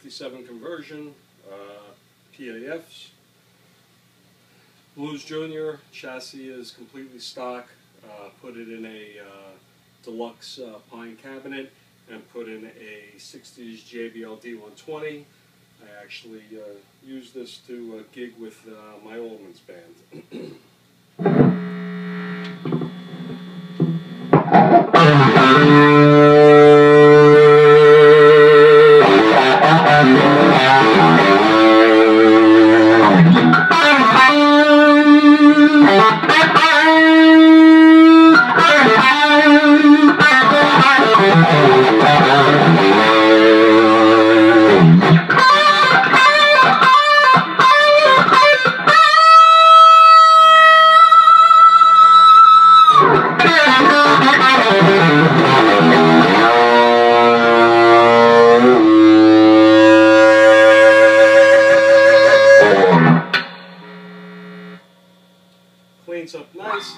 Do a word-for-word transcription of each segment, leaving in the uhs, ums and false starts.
fifty-seven conversion, uh, P A Fs. Blues Junior chassis is completely stock. Uh, put it in a uh, deluxe uh, pine cabinet and put in a sixties J B L D one twenty. I actually uh, use this to uh, gig with uh, my Allman's band. Cleans up nice.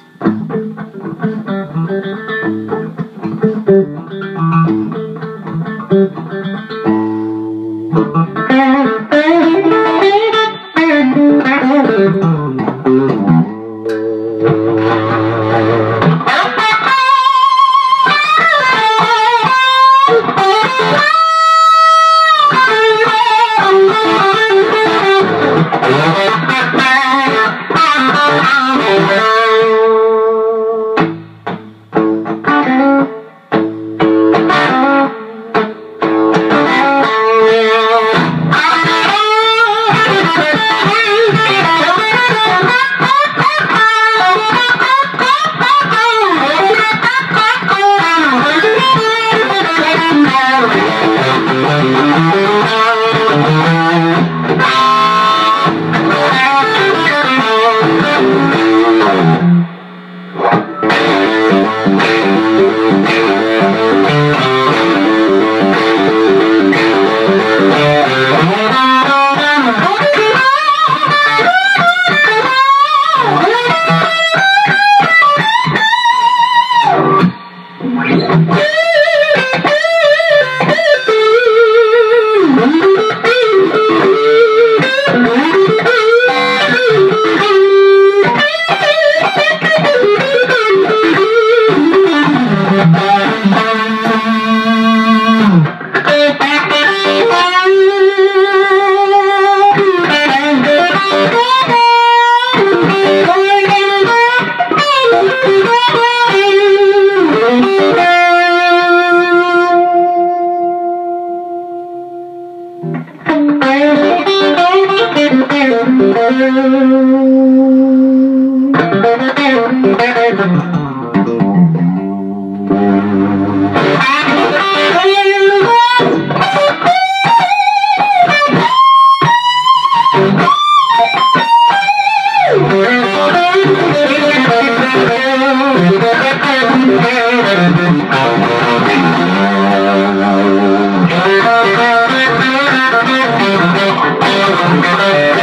Thank you.